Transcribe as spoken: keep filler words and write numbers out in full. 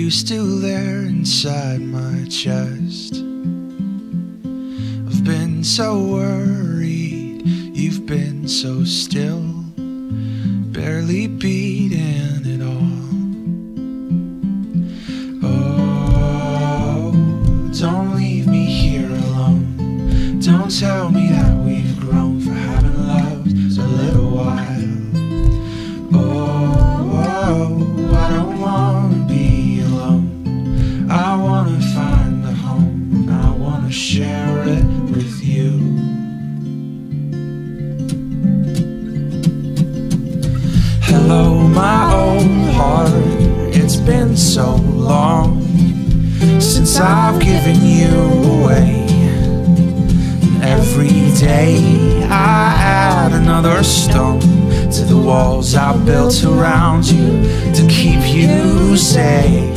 you still there inside my chest? I've been so worried, you've been so still, barely beating it all. Oh, don't leave me here alone. Don't tell me that we've grown for having loved a little while. Oh, oh, I don't wanna be alone. I wanna find a home, I wanna share it with you. Hello, my old heart, it's been so long since I've given you away. And every day I add another stone to the walls I built around you to keep you safe.